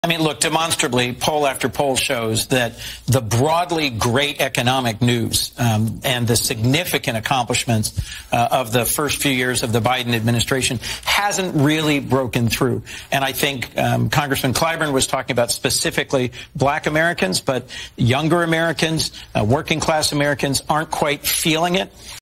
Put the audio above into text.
I mean, look, demonstrably, poll after poll shows that the broadly great economic news and the significant accomplishments of the first few years of the Biden administration hasn't really broken through. And I think Congressman Clyburn was talking about specifically black Americans, but younger Americans, working class Americans aren't quite feeling it.